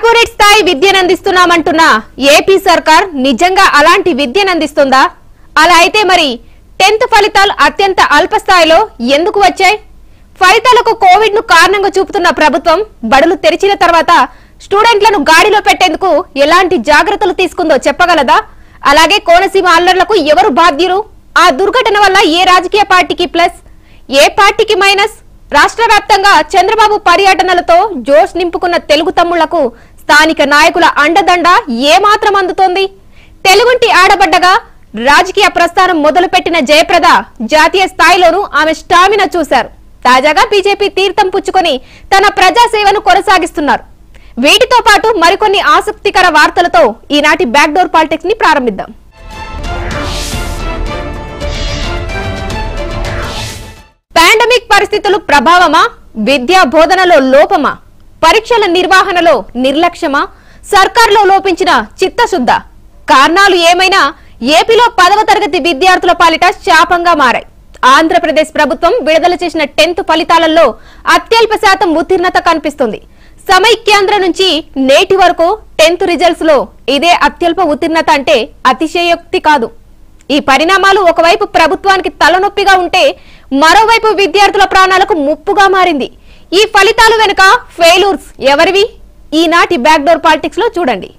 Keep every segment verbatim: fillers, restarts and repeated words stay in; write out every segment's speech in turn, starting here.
Corporate స్థాయి విద్యనందిస్తున్నామంటున్న AP సర్కార్ నిజంగా అలాంటి విద్యనందిస్తుందా? అలా అయితే మరి టెన్త్ ఫలితాలు అత్యంత అల్ప స్థాయిలో ఎందుకు వచ్చాయి? ఫలితాలకు కోవిడ్ ను కారణంగా చూపుతున్న ప్రభుత్వం బడులు తెరిచిన తర్వాత స్టూడెంట్లను గాడిలో పెట్టేందుకు ఎలాంటి జాగ్రత్తలు తీసుకుందో చెప్పగలదా? అలాగే కోనసీమ అల్లర్లకు ఎవరు బాధ్యులు? ఆ దుర్ఘటన వల్ల ఏ రాజకీయ పార్టీకి ప్లస్, ఏ పార్టీకి మైనస్? రాష్ట్ర వ్యాప్తంగా చంద్రబాబు పర్యటనలతో జోష్ నింపుకున్న తెలుగు తమ్ముళ్లకు స్థానిక నాయకుల అండదండ ఏమాత్రం అందుతోంది? తెలుగుంటి ఆడబడ్డగా రాజకీయ ప్రస్థానం మొదలుపెట్టిన జయప్రద జాతీయ స్థాయిలోనూ ఆమె స్టామినా చూశారు. తాజాగా బీజేపీ తీర్థం పుచ్చుకొని తన ప్రజాసేవను కొనసాగిస్తున్నారు. వీటితో పాటు మరికొన్ని ఆసక్తికర వార్తలతో ఈనాటి బ్యాక్డోర్ పాలిటిక్స్ ని ప్రారంభిద్దాం. పాండమిక్ పరిస్థితులు ప్రభావమా? విద్యా బోధనలో లోపమా? పరీక్షల నిర్వహణలో నిర్లక్ష్యమా? సర్కార్లో లోపించిన చిత్తశుద్ధ? కారణాలు ఏమైనా ఏపీలో పదవ తరగతి విద్యార్థుల పాలిట శాపంగా మారాయి. ఆంధ్రప్రదేశ్ ప్రభుత్వం విడుదల చేసిన టెన్త్ ఫలితాలలో అత్యల్ప శాతం ఉత్తీర్ణత కనిపిస్తుంది. సమైక్యాంధ్ర నుంచి నేటి వరకు టెన్త్ రిజల్ట్స్ లో ఇదే అత్యల్ప ఉత్తీర్ణత అంటే అతిశయోక్తి కాదు. ఈ పరిణామాలు ఒకవైపు ప్రభుత్వానికి తలనొప్పిగా ఉంటే మరోవైపు విద్యార్థుల ప్రాణాలకు ముప్పుగా మారింది. ఈ ఫలితాలు వెనుక ఫెయిల్యూర్స్ ఎవరివి? ఈనాటి బ్యాక్డోర్ పాలిటిక్స్ లో చూడండి.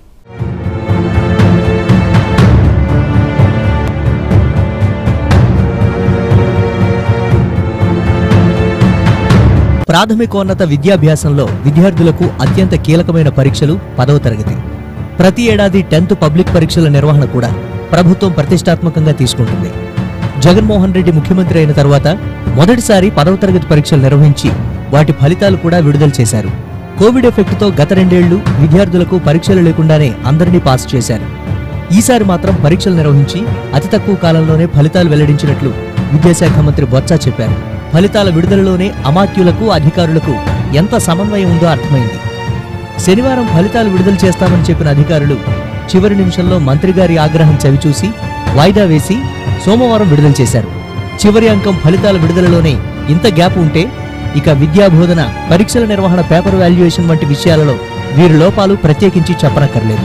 ప్రాథమికోన్నత విద్యాభ్యాసంలో విద్యార్థులకు అత్యంత కీలకమైన పరీక్షలు పదవ తరగతి. ప్రతి ఏడాది టెన్త్ పబ్లిక్ పరీక్షల నిర్వహణ కూడా ప్రభుత్వం ప్రతిష్టాత్మకంగా తీసుకుంటుంది. జగన్మోహన్ రెడ్డి ముఖ్యమంత్రి అయిన తర్వాత మొదటిసారి పదవ తరగతి పరీక్షలు నిర్వహించి వాటి ఫలితాలు కూడా విడుదల చేశారు. కోవిడ్ ఎఫెక్ట్తో గత రెండేళ్లు విద్యార్థులకు పరీక్షలు లేకుండానే అందరినీ పాస్ చేశారు. ఈసారి మాత్రం పరీక్షలు నిర్వహించి అతి తక్కువ కాలంలోనే ఫలితాలు వెల్లడించినట్లు విద్యాశాఖ మంత్రి బొత్స చెప్పారు. ఫలితాల విడుదలలోనే అమాత్యులకు అధికారులకు ఎంత సమన్వయం ఉందో అర్థమైంది. శనివారం ఫలితాలు విడుదల చేస్తామని చెప్పిన అధికారులు చివరి నిమిషంలో మంత్రి గారి ఆగ్రహం చవిచూసి వాయిదా వేసి సోమవారం విడుదల చేశారు. చివరి అంకం ఫలితాల విడుదలలోనే ఇంత గ్యాప్ ఉంటే ఇక విద్యాబోధన, పరీక్షల నిర్వహణ, పేపర్ వాల్యుయేషన్ వంటి విషయాలలో వీరి లోపాలు ప్రత్యేకించి చెప్పనక్కర్లేదు.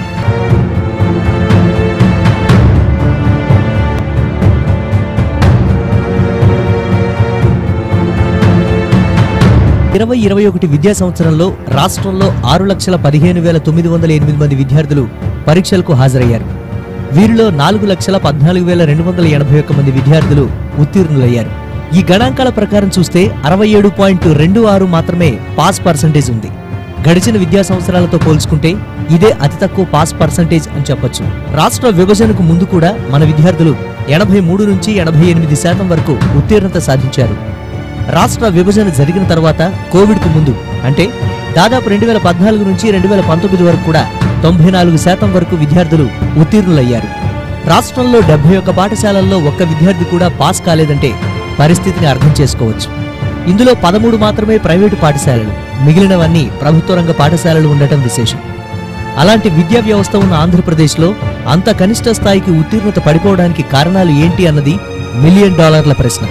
ఇరవై ఇరవై ఒకటి విద్యా సంవత్సరంలో రాష్ట్రంలో ఆరు లక్షల పదిహేను వేల తొమ్మిది వందల ఎనిమిది మంది విద్యార్థులు పరీక్షలకు హాజరయ్యారు. వీరిలో నాలుగు లక్షల పద్నాలుగు వేల రెండు వందల ఎనభై ఒక్క మంది విద్యార్థులు ఉత్తీర్ణులయ్యారు. ఈ గణాంకాల ప్రకారం చూస్తే అరవై ఏడు పాయింట్ రెండు ఆరు మాత్రమే పాస్ పర్సంటేజ్ ఉంది. గడిచిన విద్యా సంవత్సరాలతో పోల్చుకుంటే ఇదే అతి తక్కువ పాస్ పర్సంటేజ్ అని చెప్పొచ్చు. రాష్ట్ర విభజనకు ముందు కూడా మన విద్యార్థులు ఎనభై మూడు నుంచి ఎనభై ఎనిమిది శాతం వరకు ఉత్తీర్ణత సాధించారు. రాష్ట్ర విభజన జరిగిన తర్వాత కోవిడ్ కు ముందు అంటే దాదాపు రెండు వేల పద్నాలుగు నుంచి రెండు వేల పంతొమ్మిది వరకు కూడా తొంభై నాలుగు శాతం వరకు విద్యార్థులు ఉత్తీర్ణులయ్యారు. రాష్ట్రంలో డెబ్బై ఒక్క పాఠశాలల్లో ఒక్క విద్యార్థి కూడా పాస్ కాలేదంటే పరిస్థితిని అర్థం చేసుకోవచ్చు. ఇందులో పదమూడు మాత్రమే ప్రైవేటు పాఠశాలలు, మిగిలినవన్నీ ప్రభుత్వ రంగ పాఠశాలలు ఉండటం విశేషం. అలాంటి విద్యా వ్యవస్థ ఉన్న ఆంధ్రప్రదేశ్లో అంత కనిష్ట స్థాయికి ఉత్తీర్ణత పడిపోవడానికి కారణాలు ఏంటి అన్నది మిలియన్ డాలర్ల ప్రశ్న.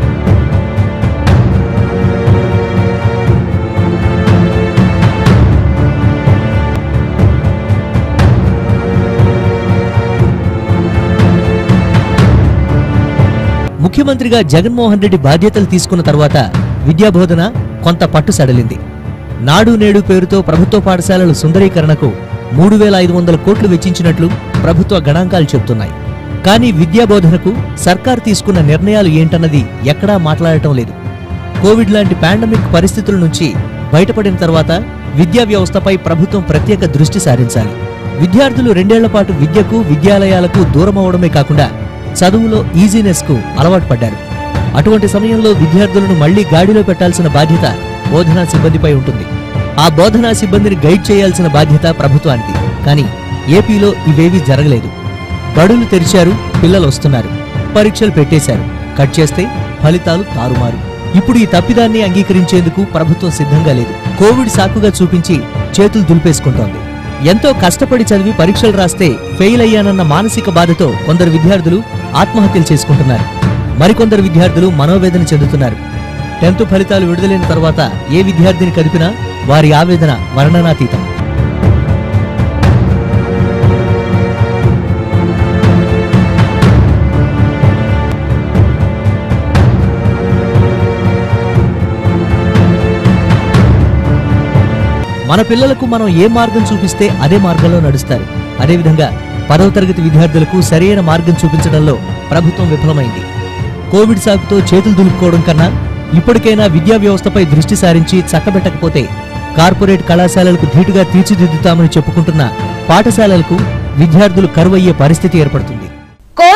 ముఖ్యమంత్రిగా జగన్మోహన్ రెడ్డి బాధ్యతలు తీసుకున్న తర్వాత విద్యాబోధన కొంత పట్టు సడలింది. నాడు నేడు పేరుతో ప్రభుత్వ పాఠశాలల సుందరీకరణకు మూడు వేల ఐదు వందల కోట్లు వెచ్చించినట్లు ప్రభుత్వ గణాంకాలు చెబుతున్నాయి. కానీ విద్యాబోధనకు సర్కార్ తీసుకున్న నిర్ణయాలు ఏంటన్నది ఎక్కడా మాట్లాడటం లేదు. కోవిడ్ లాంటి పాండమిక్ పరిస్థితుల నుంచి బయటపడిన తర్వాత విద్యా వ్యవస్థపై ప్రభుత్వం ప్రత్యేక దృష్టి సారించాలి. విద్యార్థులు రెండేళ్ల పాటు విద్యకు, విద్యాలయాలకు దూరమవడమే కాకుండా చదువులో ఈజీనెస్ కు అలవాటు పడ్డారు. అటువంటి సమయంలో విద్యార్థులను మళ్లీ గాడిలో పెట్టాల్సిన బాధ్యత బోధనా సిబ్బందిపై ఉంటుంది. ఆ బోధనా సిబ్బందిని గైడ్ చేయాల్సిన బాధ్యత ప్రభుత్వానికి. కానీ ఏపీలో ఇవేవీ జరగలేదు. బడులు తెరిచారు, పిల్లలు వస్తున్నారు, పరీక్షలు పెట్టేశారు, కట్ చేస్తే ఫలితాలు తారుమారు. ఇప్పుడు ఈ తప్పిదాన్ని అంగీకరించేందుకు ప్రభుత్వం సిద్ధంగా లేదు. కోవిడ్ సాకుగా చూపించి చేతులు దులిపేసుకుంటోంది. ఎంతో కష్టపడి చదివి పరీక్షలు రాస్తే ఫెయిల్ అయ్యానన్న మానసిక బాధతో కొందరు విద్యార్థులు ఆత్మహత్యలు చేసుకుంటున్నారు. మరికొందరు విద్యార్థులు మనోవేదన చెందుతున్నారు. టెన్త్ ఫలితాలు విడుదలైన తర్వాత ఏ విద్యార్థిని కదిపినా వారి ఆవేదన వర్ణనాతీతం. మన పిల్లలకు మనం ఏ మార్గం చూపిస్తే అదే మార్గంలో నడుస్తారు. అదేవిధంగా పదవ తరగతి విద్యార్థులకు సరైన మార్గం చూపించడంలో ప్రభుత్వం విఫలమైంది. కోవిడ్ సాకుతో చేతులు దులుపుకోవడం కన్నా ఇప్పటికైనా విద్యా వ్యవస్థపై దృష్టి సారించి చక్కబెట్టకపోతే కార్పొరేట్ కళాశాలలకు ధీటుగా తీర్చిదిద్దుతామని చెప్పుకుంటున్న పాఠశాలలకు విద్యార్థులు కరువయ్యే పరిస్థితి ఏర్పడుతుంది.